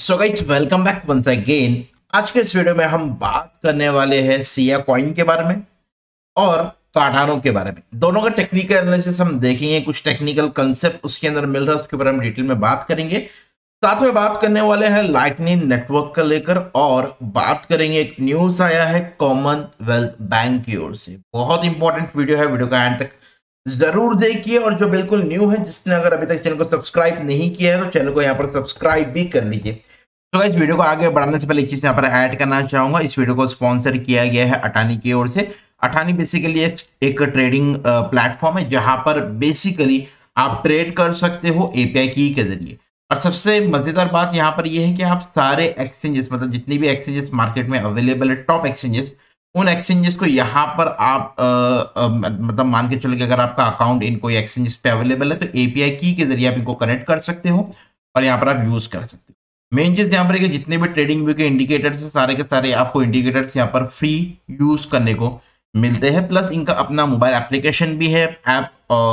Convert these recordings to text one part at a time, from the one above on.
सो guys welcome back once again. आज के इस वीडियो में हम बात करने वाले हैं सिया कॉइन के बारे में और कार्डानो के बारे में। दोनों का टेक्निकल एनालिसिस हम देखेंगे, कुछ टेक्निकल कंसेप्ट उसके अंदर मिल रहा है, उसके ऊपर हम डिटेल में बात करेंगे। साथ में बात करने वाले हैं लाइटनिंग नेटवर्क का लेकर, और बात करेंगे एक न्यूज आया है कॉमनवेल्थ बैंक की ओर से। बहुत इंपॉर्टेंट वीडियो है, वीडियो का एंड तक जरूर देखिए। और जो बिल्कुल न्यू है, जिसने अगर अभी तक चैनल को सब्सक्राइब नहीं किया है तो चैनल को यहाँ पर सब्सक्राइब भी कर लीजिए। तो इस वीडियो को आगे बढ़ाने से पहले एक चीज यहाँ पर ऐड करना चाहूंगा। इस वीडियो को स्पॉन्सर किया गया है अटानी की ओर से। अटानी बेसिकली एक ट्रेडिंग प्लेटफॉर्म है जहां पर बेसिकली आप ट्रेड कर सकते हो एपीआई की के जरिए। और सबसे मजेदार बात यहाँ पर यह है कि आप सारे एक्सचेंजेस, मतलब जितनी भी एक्सचेंजेस मार्केट में अवेलेबल है, टॉप एक्सचेंजेस, उन एक्सचेंजेस को यहाँ पर आप मतलब मान के चलो कि अगर आपका अकाउंट इन कोई एक्सचेंजेस पे अवेलेबल है तो एपीआई की के जरिए आप इनको कनेक्ट कर सकते हो और यहाँ पर आप यूज कर सकते हो। मेन चीज यहाँ पर कि जितने भी ट्रेडिंग व्यू के इंडिकेटर्स है, सारे के सारे आपको इंडिकेटर्स यहाँ पर फ्री यूज करने को मिलते हैं। प्लस इनका अपना मोबाइल एप्लीकेशन भी है। ऐप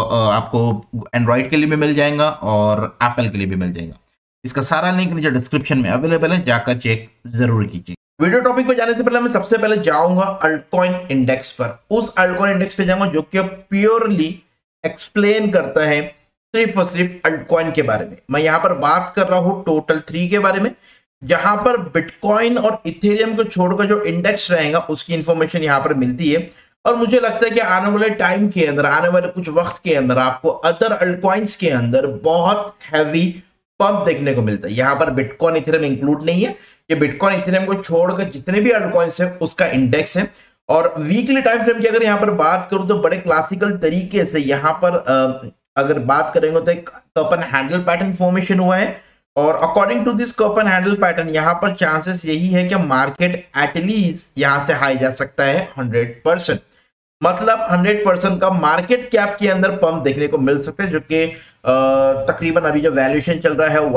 आपको एंड्रॉइड के लिए भी मिल जाएगा और एप्पल के लिए भी मिल जाएगा। इसका सारा लिंक नीचे डिस्क्रिप्शन में अवेलेबल है, जाकर चेक जरूर कीजिए। वीडियो टॉपिक पे जाने से पहले मैं सबसे पहले जाऊंगा अल्टकॉइन इंडेक्स पर। उस अल्टकॉइन इंडेक्स पे जाऊंगा जो कि प्योरली एक्सप्लेन करता है सिर्फ और सिर्फ अल्टकॉइन के बारे में। मैं यहाँ पर बात कर रहा हूँ टोटल 3 के बारे में, जहां पर बिटकॉइन और इथेरियम को छोड़कर जो इंडेक्स रहेगा उसकी इंफॉर्मेशन यहाँ पर मिलती है। और मुझे लगता है कि आने वाले टाइम के अंदर, आने वाले कुछ वक्त के अंदर आपको अदर अल्टकॉइंस के अंदर बहुत हैवी पंप देखने को मिलता है। यहाँ पर बिटकॉइन इथेरियम इंक्लूड नहीं है, ये बिटकॉइन इथेरियम को छोड़कर जितने भी अल्टकॉइंस है उसका इंडेक्स है। और वीकली टाइम फ्रेम की अगर यहाँ पर बात करूं तो बड़े क्लासिकल तरीके से यहाँ पर अगर बात करेंगे तो एक cup and handle pattern formation हुआ है। और according to this cup and handle pattern यहाँ पर चांसेस यही है कि मार्केट एटलीस्ट यहाँ से हाई जा सकता है 100%। मतलब 100% का मार्केट कैप के अंदर पंप देखने को मिल सकता है, जो कि तकरीबन अभी जो वैल्यूएशन चल रहा है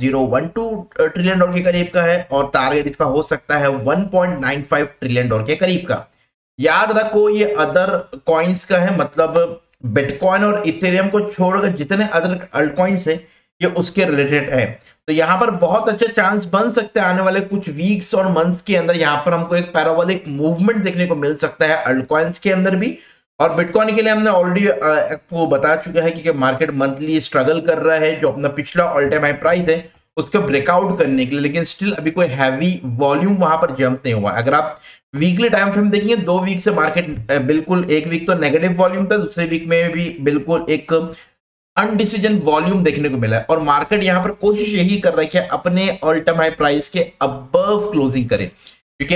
1.012 ट्रिलियन डॉलर के करीब का है, और टारगेट इसका हो सकता है 1.95 ट्रिलियन डॉलर के करीब का। याद रखो ये अदर कॉइन्स का है, मतलब बिटकॉइन और इथेरियम को छोड़कर जितने अदर अल्टकॉइन्स है ये उसके रिलेटेड है। तो यहाँ पर बहुत अच्छे चांस बन सकते हैं आने वाले कुछ वीक्स और मंथ्स के अंदर यहाँ पर हमको एक पैराबोलिक मूवमेंट देखने को मिल सकता है अल्टकॉइन्स के अंदर भी। और बिटकॉइन के लिए हमने ऑलरेडी आपको बता चुका है कि मार्केट मंथली स्ट्रगल कर रहा है, जो अपना पिछला ऑल टाइम हाई प्राइस है उसका ब्रेकआउट करने के लिए, लेकिन स्टिल अभी कोई हैवी वॉल्यूम वहां पर जंप नहीं हुआ। अगर आप वीकली टाइम फ्रेम देखेंगे, 2 वीक से मार्केट बिल्कुल, एक वीक तो नेगेटिव वॉल्यूम था, दूसरे वीक में भी बिल्कुल एक अनडिसीजन वॉल्यूम देखने को मिला है। और मार्केट यहां पर कोशिश यही कर रहा है कि अपने ऑल टाइम हाई प्राइस के अबव क्लोजिंग करे, क्योंकि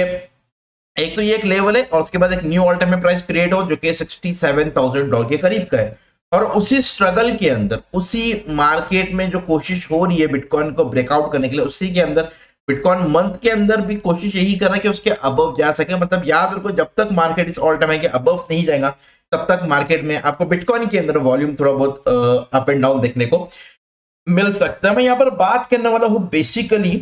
एक तो ये एक लेवल है और उसके बाद एक new all time high price create हो जो कि 67,000 डॉलर के करीब का है। और उसी स्ट्रगल के अंदर, उसी मार्केट में जो कोशिश हो रही है बिटकॉइन को ब्रेकआउट करने के लिए, उसी के अंदर बिटकॉइन मंथ के अंदर भी कोशिश यही कर रहा है कि उसके अबव जा सके। मतलब याद रखो, जब तक मार्केट इस ऑल टाइम हाई के अबव नहीं जाएगा तब तक मार्केट में आपको बिटकॉइन के अंदर वॉल्यूम थोड़ा बहुत अप एंड डाउन देखने को मिल सकता है। मैं यहाँ पर बात करने वाला हूं बेसिकली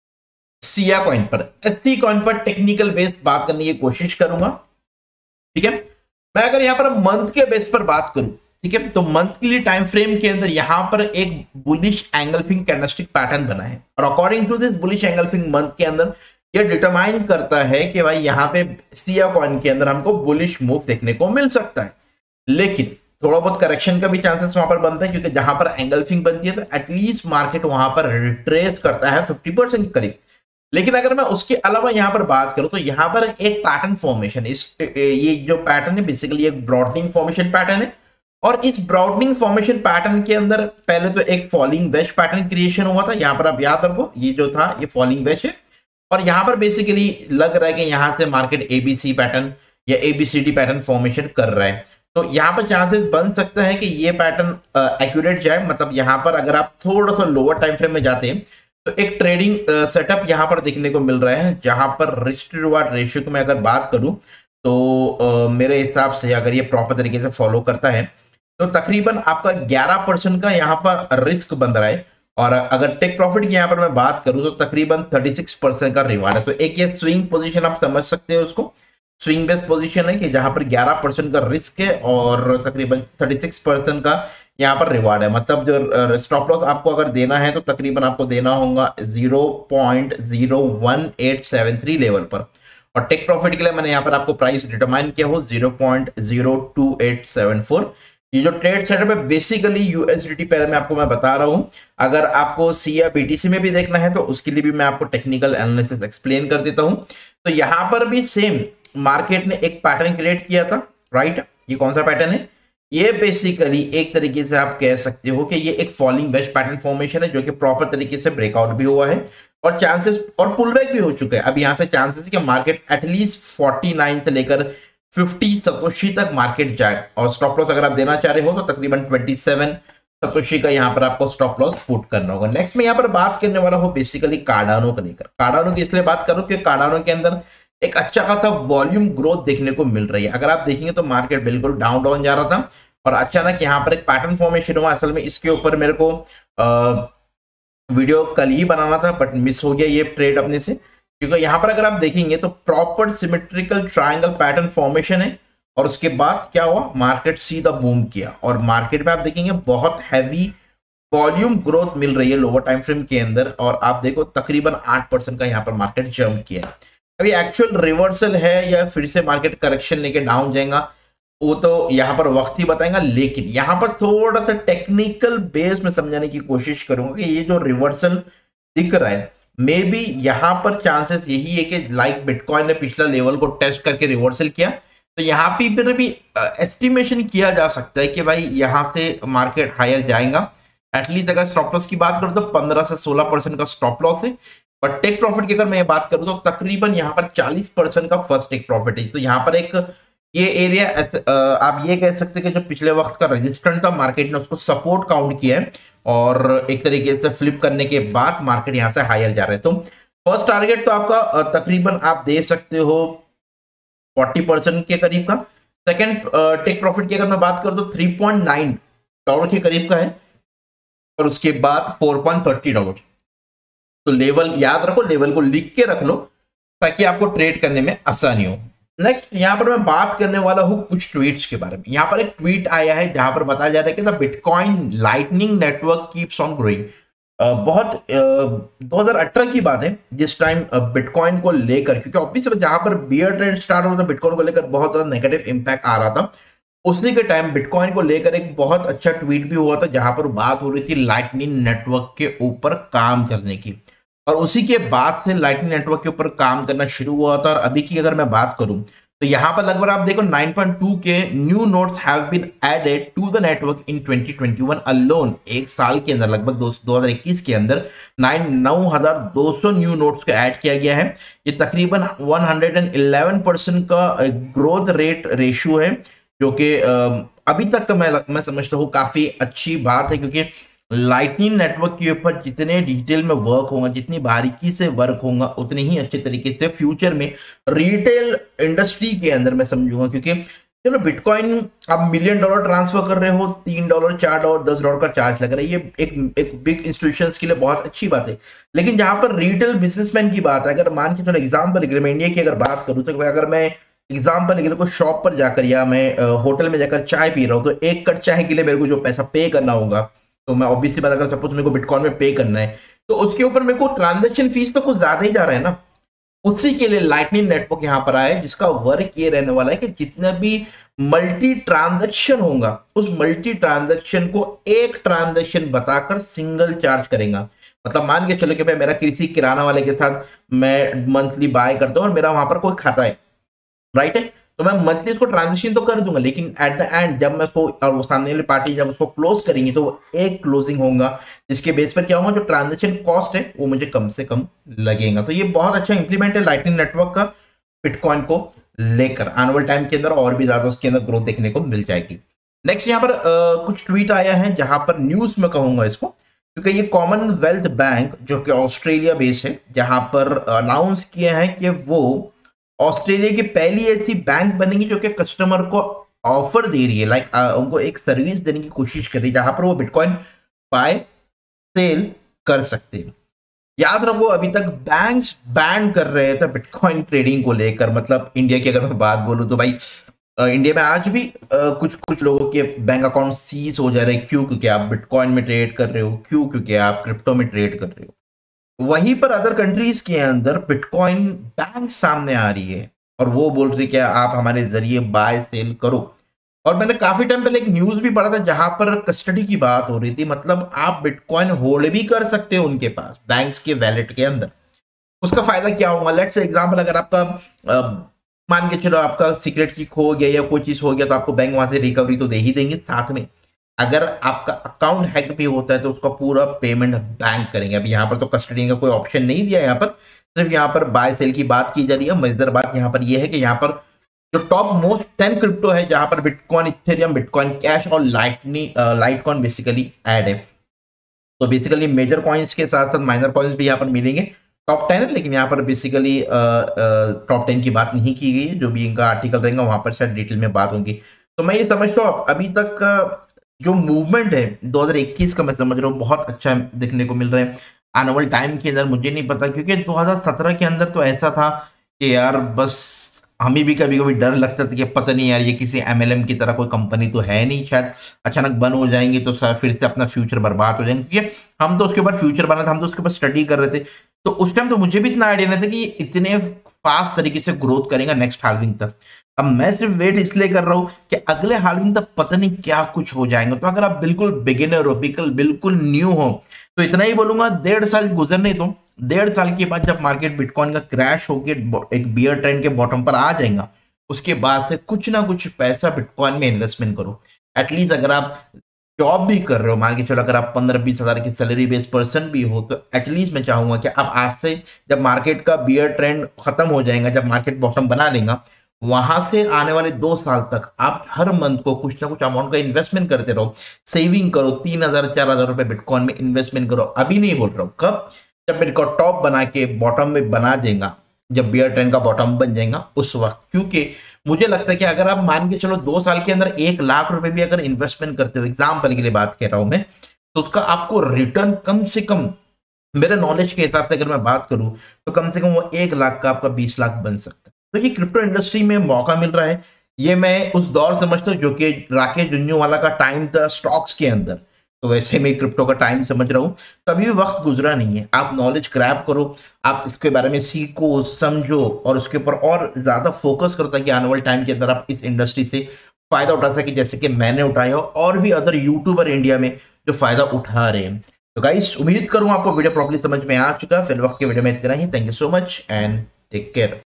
सिया कॉइन पर, एससी कॉइन पर टेक्निकल बेस बात करने की कोशिश करूंगा। ठीक है, मैं अगर यहाँ पर मंथ के बेस पर बात करूं, ठीक है, तो मंथली टाइम फ्रेम के अंदर यहाँ पर एक बुलिश एंगल्फिंग कैंडलस्टिक पैटर्न बना है। और according to this bullish engulfing month के अंदर ये डिटरमाइन करता है कि भाई यहाँ पे सिया कॉइन के अंदर हमको बुलिश मूव देखने को मिल सकता है, लेकिन थोड़ा बहुत करेक्शन का भी चांसेस वहां पर बनता है, क्योंकि जहां पर एंगल्फिंग बनती है तो एटलीस्ट मार्केट वहां पर रिट्रेस करता है 50% के करीब। लेकिन अगर मैं उसके अलावा यहाँ पर बात करूं तो यहाँ पर एक पैटर्न फॉर्मेशन, ये जो पैटर्न है बेसिकली एक ब्रॉडनिंग फॉर्मेशन पैटर्न है। और इस ब्रॉडनिंग फॉर्मेशन पैटर्न के अंदर पहले तो एक फॉलिंग वेज पैटर्न क्रिएशन हुआ था। यहाँ पर आप याद रखो, ये जो था ये फॉलिंग वेज है, और यहाँ पर बेसिकली लग रहा है कि यहाँ से मार्केट एबीसी पैटर्न या एबीसीडी पैटर्न फॉर्मेशन कर रहा है। तो यहाँ पर चांसेस बन सकता है कि ये पैटर्न एक्यूरेट जाए। मतलब यहाँ पर अगर आप थोड़ा सा लोअर टाइम फ्रेम में जाते हैं तो एक ट्रेडिंग सेटअप यहाँ पर देखने को मिल रहा है, जहां पर रिस्क टू रिवार्ड रेशियो की मैं अगर बात करूं तो मेरे हिसाब से अगर ये प्रॉपर तरीके से फॉलो करता है तो तकरीबन आपका 11% का यहाँ पर रिस्क बन रहा है। और अगर टेक प्रॉफिट की यहाँ पर मैं बात करूं तो तकरीबन 36% का रिवार्ड है। तो एक ये स्विंग पोजीशन आप समझ सकते हो, उसको स्विंग बेस्ड पोजीशन है कि जहां पर 11% का रिस्क है और तकरीबन 36% का यहाँ पर रिवार्ड है। मतलब जो स्टॉप लॉस आपको अगर देना है तो तकरीबन आपको देना होगा 0.01873 लेवल पर, और टेक प्रॉफिट के लिए मैंने यहाँ पर आपको प्राइस डिटरमाइन किया हो 0.02874। ये जो ट्रेड सेटअप है बेसिकली यूएसडीटी पेयर में आपको मैं बता रहा हूं। अगर आपको सी या बीटीसी में भी देखना है तो उसके लिए भी मैं आपको टेक्निकल एनालिसिस एक्सप्लेन कर देता हूं। तो यहां पर भी सेम मार्केट ने एक पैटर्न क्रिएट किया था, राइट। ये कौन सा पैटर्न है? ये बेसिकली एक तरीके से आप कह सकते हो कि ये एक फॉलिंग वेज पैटर्न फॉर्मेशन है जो कि प्रॉपर तरीके से ब्रेकआउट भी हुआ है और चांसेस और पुल बैक भी हो चुका है। अब यहां से चांसेस है कि मार्केट एटलीस्ट 49 से लेकर 50 सतोशी तक मार्केट जाए, और स्टॉप लॉस अगर आप देना चाह रहे हो तो तकरीबन 27 सतोशी का यहाँ पर आपको स्टॉप लॉस पुट करना होगा। नेक्स्ट में यहाँ पर बात करने वाला हूँ बेसिकली कार्डानो को लेकर। कार्डानो की इसलिए बात करूँ कि कार्डानो के अंदर एक अच्छा खासा वॉल्यूम ग्रोथ देखने को मिल रही है। अगर आप देखेंगे तो मार्केट बिल्कुल डाउन जा रहा था और अचानक यहाँ पर एक पैटर्न फॉर्मेशन हुआ। असल में इसके ऊपर मेरे को वीडियो कल ही बनाना था बट मिस हो गया ये ट्रेड अपने से, क्योंकि यहाँ पर अगर आप देखेंगे तो proper symmetrical triangle pattern formation है और उसके बाद क्या हुआ, मार्केट सीधा बूम किया और मार्केट में आप देखेंगे बहुत हैवी वॉल्यूम ग्रोथ मिल रही है लोअर टाइम फ्रेम के अंदर, और आप देखो तकरीबन 8% का यहाँ पर मार्केट जंप किया है। अभी एक्चुअल रिवर्सल है या फिर से मार्केट करेक्शन लेके डाउन जाएगा वो तो यहाँ पर वक्त ही बताएगा, लेकिन यहाँ पर थोड़ा सा टेक्निकल बेस में समझाने की कोशिश करूंगा कि ये जो रिवर्सल दिख रहा है मे बी यहाँ पर चांसेस यही है कि लाइक बिटकॉइन ने पिछला लेवल को टेस्ट करके रिवर्सल किया, तो यहाँ पे भी एस्टिमेशन किया जा सकता है कि भाई यहाँ से मार्केट हायर जाएगा। एटलीस्ट अगर स्टॉप लॉस की बात करूँ तो 15 से 16% का स्टॉप लॉस है, बट टेक प्रॉफिट की अगर मैं बात करूँ तो तकरीबन यहाँ पर 40% का फर्स्ट टेक प्रॉफिट है। तो यहाँ पर एक ये एरिया आप ये कह सकते हैं कि जो पिछले वक्त का रेजिस्टेंस था मार्केट ने उसको सपोर्ट काउंट किया है और एक तरीके से फ्लिप करने के बाद मार्केट यहां से हायर जा रहा है। तो फर्स्ट टारगेट तो आपका तकरीबन आप दे सकते हो 40% के करीब का। सेकंड टेक प्रॉफिट की अगर मैं बात करूं तो $3.9 के करीब का है और उसके बाद $4.30। तो लेवल याद रखो, लेवल को लिख के रख लो ताकि आपको ट्रेड करने में आसानी हो। नेक्स्ट यहाँ पर मैं बात करने वाला हूँ कुछ ट्वीट्स के बारे में। यहाँ पर एक ट्वीट आया है जहां पर बताया जा रहा है कि the bitcoin lightning network keeps on growing. बहुत 2018 की बात है जिस टाइम बिटकॉइन को लेकर, क्योंकि ऑब्वियसली जहां पर बियर ट्रेंड स्टार्ट हो रहा था बिटकॉइन को लेकर बहुत ज्यादा नेगेटिव इंपैक्ट आ रहा था, उसी के टाइम बिटकॉइन को लेकर एक बहुत अच्छा ट्वीट भी हुआ था जहां पर बात हो रही थी लाइटनिंग नेटवर्क के ऊपर काम करने की, और उसी के बाद से लाइटनिंग नेटवर्क के ऊपर काम करना शुरू हुआ था। और अभी की अगर मैं बात करूं तो यहां पर लगभग आप देखो 9.2 के new nodes have been added to the network in 2021 alone. एक साल के अंदर लगभग 2021 के अंदर 9,200 न्यू नोड्स को ऐड किया गया है। ये तकरीबन 111% का ग्रोथ रेट रेशियो है, जो कि अभी तक का मैं समझता हूँ काफी अच्छी बात है, क्योंकि लाइटनिंग नेटवर्क के ऊपर जितने डिटेल में वर्क होगा, जितनी बारीकी से वर्क होगा, उतने ही अच्छे तरीके से फ्यूचर में रिटेल इंडस्ट्री के अंदर मैं समझूंगा। क्योंकि चलो बिटकॉइन आप $1 मिलियन ट्रांसफर कर रहे हो, $3 $4 $10 का चार्ज लग रहा है, ये एक बिग इंस्टीट्यूशंस के लिए बहुत अच्छी बात है। लेकिन जहां पर रिटेल बिजनेसमैन की बात है, अगर मान के चलो एग्जाम्पल के लिए मैं इंडिया की अगर बात करूँ तो अगर मैं एग्जाम्पल के लिए कोई शॉप पर जाकर या मैं होटल में जाकर चाय पी रहा हूँ, तो एक कप चाय के लिए मेरे को जो पैसा पे करना होगा, तो मैं ऑब्वियसली बात अगर सपोज मेरे को बिटकॉइन में पे करना है तो उसके ऊपर मेरे को ट्रांजैक्शन फीस तो कुछ ज्यादा ही जा रहा है ना। उसी के लिए लाइटनिंग नेटवर्क यहां पर आया है जिसका वर्क ये रहने वाला है कि जितना भी मल्टी ट्रांजैक्शन होगा उस मल्टी ट्रांजैक्शन को एक ट्रांजैक्शन बताकर सिंगल चार्ज करेगा। मतलब मान के चलो कि भाई मेरा किसी किराना वाले के साथ मैं मंथली बाय करता हूँ और मेरा वहां पर कोई खाता है, राइट है, तो मैं मंथली उसको ट्रांजेक्शन तो कर दूंगा, लेकिन एट द एंड जब मैं उसको और वो सामने वाली पार्टी जब उसको क्लोज करेंगी तो वो एक क्लोजिंग होगा जिसके बेस पर क्या होगा, जो ट्रांजेक्शन कॉस्ट है वो मुझे कम से कम लगेगा। तो ये बहुत अच्छा इंप्लीमेंट है लाइटनिंग नेटवर्क का बिटकॉइन को लेकर। आने वाले टाइम के अंदर और भी ज्यादा उसके अंदर ग्रोथ देखने को मिल जाएगी। नेक्स्ट यहाँ पर कुछ ट्वीट आया है जहां पर न्यूज में कहूंगा इसको, क्योंकि ये कॉमनवेल्थ बैंक जो कि ऑस्ट्रेलिया बेस है, जहां पर अनाउंस किया है कि वो ऑस्ट्रेलिया की पहली ऐसी बैंक बनेगी जो कि कस्टमर को ऑफर दे रही है, लाइक उनको एक सर्विस देने की कोशिश कर रही है जहां पर वो बिटकॉइन बाय सेल कर सकते हैं। याद रखो अभी तक बैंक्स बैन कर रहे थे बिटकॉइन ट्रेडिंग को लेकर। मतलब इंडिया की अगर मैं बात बोलूं तो भाई इंडिया में आज भी कुछ कुछ लोगों के बैंक अकाउंट सीज हो जा रहे हैं। क्यों? क्योंकि आप बिटकॉइन में ट्रेड कर रहे हो। क्यों? क्योंकि आप क्रिप्टो में ट्रेड कर रहे हो। वहीं पर अदर कंट्रीज के अंदर बिटकॉइन बैंक सामने आ रही है और वो बोल रही है कि आप हमारे जरिए बाय सेल करो। और मैंने काफी टाइम पहले एक न्यूज भी पढ़ा था जहां पर कस्टडी की बात हो रही थी, मतलब आप बिटकॉइन होल्ड भी कर सकते हो उनके पास बैंक्स के वैलेट के अंदर। उसका फायदा क्या होगा? लेट्स से एग्जांपल, अगर आपका मान के चलो आपका सीक्रेट की खो गया या कोई चीज हो गया तो आपको बैंक वहां से रिकवरी तो दे ही देंगे। साथ में अगर आपका अकाउंट हैक भी होता है तो उसका पूरा पेमेंट बैंक करेंगे। अभी यहाँ पर तो कस्टडी का कोई ऑप्शन नहीं दिया, यहाँ पर सिर्फ यहाँ पर बाय सेल की बात की जा रही है। मजेदार बात यहाँ पर यह है कि यहाँ पर जो टॉप मोस्ट 10 क्रिप्टो है जहां पर बिटकॉइन, इथेरियम, बिटकॉइन कैश और लाइटकॉइन बेसिकली ऐड है। तो बेसिकली मेजर कॉइन्स के साथ साथ माइनर कॉइन्स भी यहाँ पर मिलेंगे। टॉप 10 है, लेकिन यहाँ पर बेसिकली टॉप 10 की बात नहीं की गई है। जो भी इनका आर्टिकल रहेगा वहां पर शायद डिटेल में बात होगी। तो मैं ये समझता हूँ अभी तक जो मूवमेंट है 2021 का, मैं समझ रहा हूँ बहुत अच्छा देखने को मिल रहा है। आने वाले टाइम के अंदर मुझे नहीं पता, क्योंकि 2017 के अंदर तो ऐसा था कि यार बस हमें भी कभी कभी डर लगता था कि पता नहीं यार ये किसी एमएलएम की तरह कोई कंपनी तो है नहीं, शायद अचानक बंद हो जाएंगे तो फिर से अपना फ्यूचर बर्बाद हो जाएंगे। क्योंकि हम तो उसके ऊपर फ्यूचर बना था, हम तो उसके ऊपर स्टडी कर रहे थे। तो उस टाइम तो मुझे भी इतना आइडिया नहीं था कि ये इतने फास्ट तरीके से ग्रोथ करेगा नेक्स्ट हाल्विंग तक। अब मैं सिर्फ वेट इसलिए कर रहा हूँ कि अगले हाल्विंग तक पता नहीं क्या कुछ हो जाएगा। तो अगर आप बिल्कुल बिगिनर हो, बिल्कुल न्यू हो, तो इतना ही बोलूंगा, 1.5 साल गुजरने दो। 1.5 साल के बाद जब मार्केट बिटकॉइन का क्रैश होकर एक बियर ट्रेंड के बॉटम पर आ जाएगा, उसके बाद से कुछ ना कुछ पैसा बिटकॉइन में इन्वेस्टमेंट करो। एटलीस्ट अगर आप जॉब भी कर रहे हो, मान के चलो अगर आप 15-20 हजार की सैलरी बेस्ड पर्सन भी हो, तो एटलीस्ट मैं चाहूंगा कि आप आज से जब मार्केट का बियर ट्रेंड खत्म हो जाएगा, जब मार्केट बॉटम बना लेगा, वहां से आने वाले 2 साल तक आप हर मंथ को कुछ ना कुछ अमाउंट का इन्वेस्टमेंट करते रहो, सेविंग करो। 3,000-4,000 रुपए बिटकॉइन में इन्वेस्टमेंट करो। अभी नहीं बोल रहा हूं, कब? जब बिटकॉइन टॉप बना के बॉटम में बना जाएगा, जब बियर ट्रेंड का बॉटम बन जाएगा उस वक्त। क्योंकि मुझे लगता है कि अगर आप मान के चलो 2 साल के अंदर 1 लाख रुपए भी अगर इन्वेस्टमेंट करते हो, एग्जाम्पल के लिए बात कर रहा हूं मैं, तो उसका आपको रिटर्न कम से कम, मेरे नॉलेज के हिसाब से अगर मैं बात करूं, तो कम से कम वो 1 लाख का आपका 20 लाख बन सकता है। तो ये क्रिप्टो इंडस्ट्री में मौका मिल रहा है। ये मैं उस दौर समझता हूँ जो कि राकेश झुंझुनवाला का टाइम था स्टॉक्स के अंदर, तो वैसे मैं क्रिप्टो का टाइम समझ रहा हूँ। तभी भी वक्त गुजरा नहीं है। आप नॉलेज ग्रैब करो, आप इसके बारे में सीखो, समझो और उसके ऊपर और ज्यादा फोकस करो, ताकि आने वाले टाइम के अंदर आप इस इंडस्ट्री से फायदा उठा सके, जैसे कि मैंने उठाया और भी अदर यूट्यूबर इंडिया में जो फायदा उठा रहे हैं। तो गाइस, उम्मीद करूँ आपको वीडियो प्रॉपर्ली समझ में आ चुका। फिर वक्त के वीडियो में इतना ही। Thank you so much and take care.